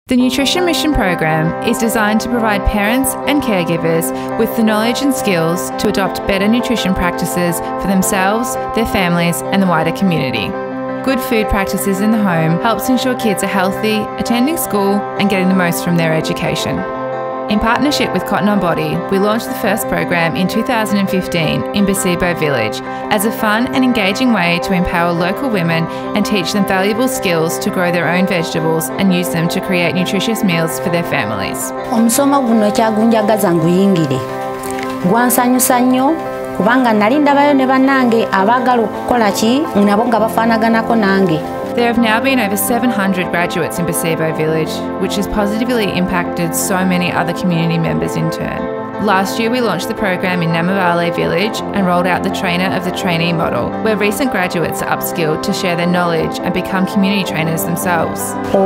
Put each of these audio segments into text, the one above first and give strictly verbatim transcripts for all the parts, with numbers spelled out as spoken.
The Nutrition Mission program is designed to provide parents and caregivers with the knowledge and skills to adopt better nutrition practices for themselves, their families, and the wider community. Good food practices in the home helps ensure kids are healthy, attending school, and getting the most from their education. In partnership with Cotton On Body, we launched the first program in two thousand fifteen in Bacebo Village as a fun and engaging way to empower local women and teach them valuable skills to grow their own vegetables and use them to create nutritious meals for their families. Omusomo guno kyagunjagaza nguyingire. Gwansanyusa nnyo kubanga nali ndabayo ne bannange abaagala okukola ki nabo nga bafaanaganako nange. There have now been over seven hundred graduates in Bacebo Village, which has positively impacted so many other community members in turn. Last year we launched the program in Namavale Village and rolled out the Trainer of the Trainee model, where recent graduates are upskilled to share their knowledge and become community trainers themselves.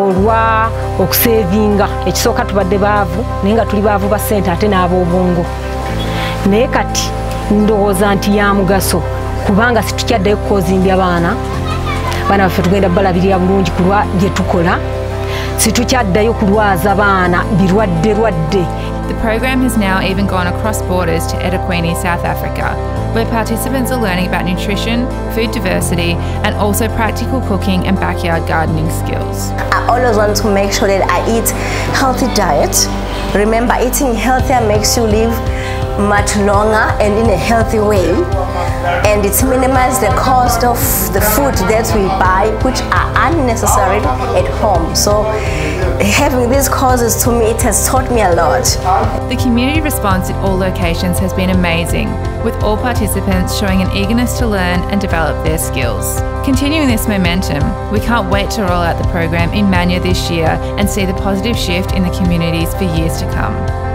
Olwa okusevinga ekisooka tubadde baavu naye nga tuli baavu ba ssente ate n'ab'obwongo. Naye kati ndowooza nti ya mugaso kubanga situkyaddayo kukozimbya baana. Bana baffe tugenda balabirira bulungi kulwa gye tukola situkyaddayo kulwaza baana birwadde lwadde. The program has now even gone across borders to eThekwini, South Africa, where participants are learning about nutrition, food diversity, and also practical cooking and backyard gardening skills. I always want to make sure that I eat healthy diet. Remember, eating healthier makes you live much longer and in a healthy way, and it minimizes the cost of the food that we buy, which are unnecessary at home. So having these causes, to me, it has taught me a lot. The community response at all locations has been amazing, with all participants showing an eagerness to learn and develop their skills. Continuing this momentum, we can't wait to roll out the program in Manya this year and see the positive shift in the communities for years to come.